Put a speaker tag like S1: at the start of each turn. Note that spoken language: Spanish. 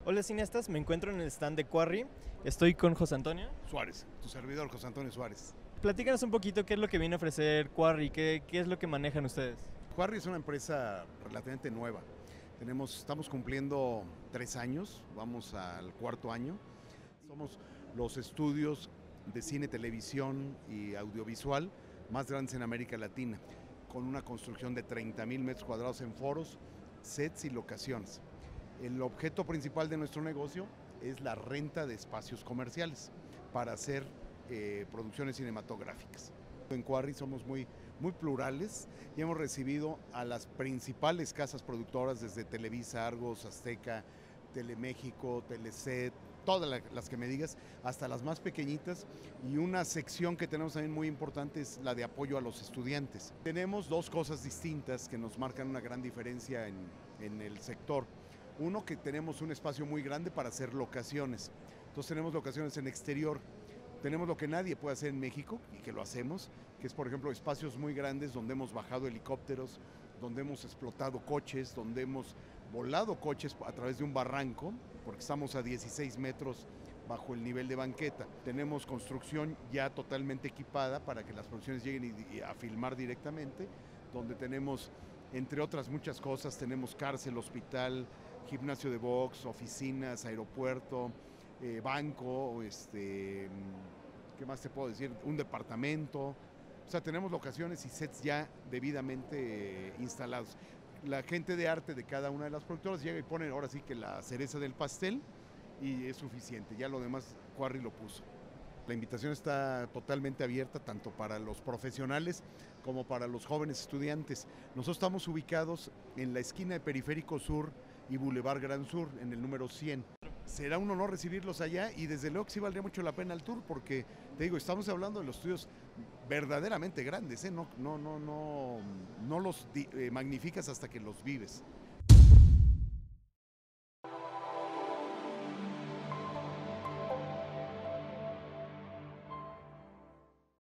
S1: Hola cineastas, me encuentro en el stand de Quarry. Estoy con José Antonio.
S2: Suárez, tu servidor José Antonio Suárez.
S1: Platícanos un poquito qué es lo que viene a ofrecer Quarry, qué es lo que manejan ustedes.
S2: Quarry es una empresa relativamente nueva. Estamos cumpliendo 3 años, vamos al cuarto año. Somos los estudios de cine, televisión y audiovisual más grandes en América Latina, con una construcción de 30,000 metros cuadrados en foros, sets y locaciones. El objeto principal de nuestro negocio es la renta de espacios comerciales para hacer producciones cinematográficas. En Quarry somos muy plurales y hemos recibido a las principales casas productoras desde Televisa, Argos, Azteca, Teleméxico, Teleset, todas las que me digas, hasta las más pequeñitas, y una sección que tenemos también muy importante es la de apoyo a los estudiantes. Tenemos dos cosas distintas que nos marcan una gran diferencia en el sector. Uno, que tenemos un espacio muy grande para hacer locaciones. Entonces tenemos locaciones en exterior. Tenemos lo que nadie puede hacer en México y que lo hacemos, que es por ejemplo espacios muy grandes donde hemos bajado helicópteros, donde hemos explotado coches, donde hemos volado coches a través de un barranco, porque estamos a 16 metros bajo el nivel de banqueta. Tenemos construcción ya totalmente equipada para que las producciones lleguen a filmar directamente, donde tenemos, entre otras muchas cosas, tenemos cárcel, hospital, gimnasio de box, oficinas, aeropuerto, banco, ¿qué más te puedo decir? Un departamento. O sea, tenemos locaciones y sets ya debidamente instalados. La gente de arte de cada una de las productoras llega y pone ahora sí que la cereza del pastel y es suficiente. Ya lo demás, Quarry lo puso. La invitación está totalmente abierta tanto para los profesionales como para los jóvenes estudiantes. Nosotros estamos ubicados en la esquina de Periférico Sur y Boulevard Gran Sur, en el número 100. Será un honor recibirlos allá y desde luego que sí valdría mucho la pena el tour porque, te digo, estamos hablando de los estudios verdaderamente grandes, ¿eh? No los magnificas hasta que los vives.